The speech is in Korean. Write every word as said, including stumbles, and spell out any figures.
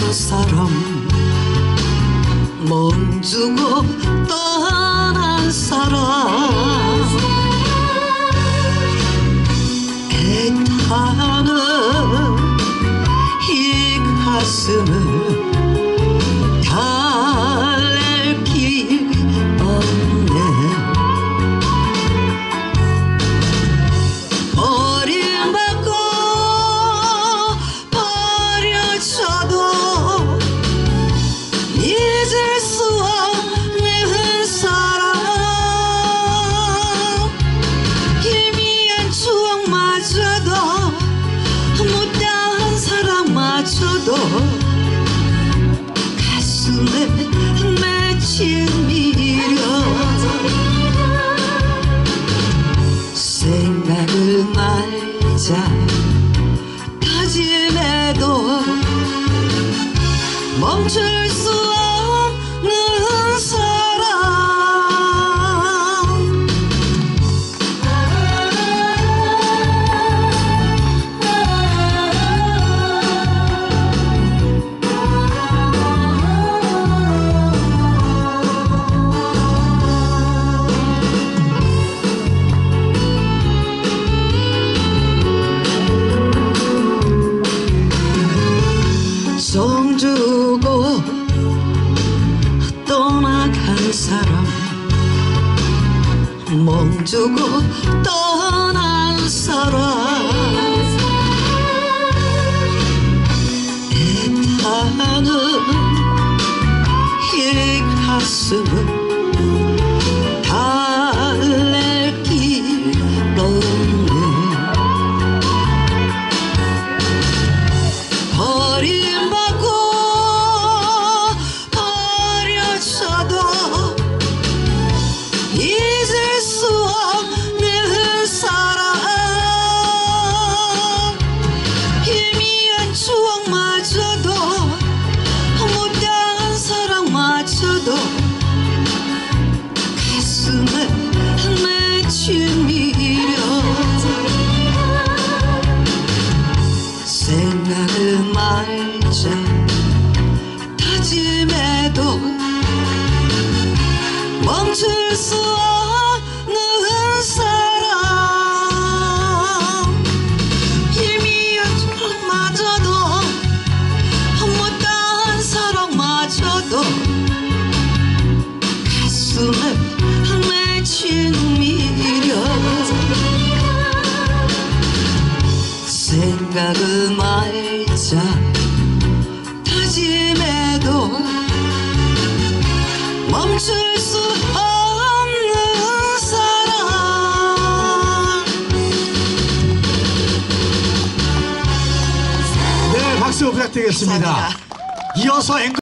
사람 멈추고 떠난 사람 애타는 이 가슴을 달랠 길 없네 버림받고 버려져도 잊을 수 없는 사람 희미한 추억마저도 못다한 사랑마저도 가슴에 맺힌 미련 생각을 말자 다짐해도 멈출 수 없는 사람 정 주고 떠나간 사람 몸 주고 떠난 사람 애타는 이 가슴을 달랠 길 없네 버림받고 버려져도 잊을 수 없는 사람 희미한 추억마저도 못다한 사랑마저도 가슴에 맺힌 미련 생각을 말자 다짐해도 멈출 수 없는 사람 희미한 추억마저도 못다한 사랑마저도 가슴에 맺힌 미련 생각을 말자 다짐해도 멈출 수 없는 사람. 네, 박수 부탁드리겠습니다. 감사합니다. 이어서 앵커